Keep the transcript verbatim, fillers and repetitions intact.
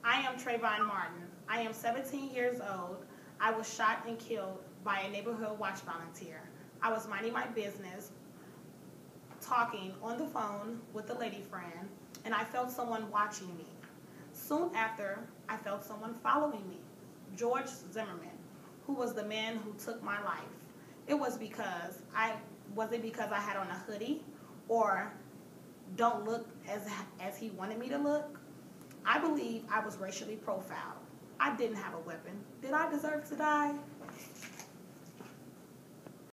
I am Trayvon Martin. I am seventeen years old. I was shot and killed by a neighborhood watch volunteer. I was minding my business, talking on the phone with a lady friend, and I felt someone watching me. Soon after, I felt someone following me, George Zimmerman, who was the man who took my life. It was because I, was it because I had on a hoodie or don't look as, as he wanted me to look? I believe I was racially profiled. I didn't have a weapon. Did I deserve to die?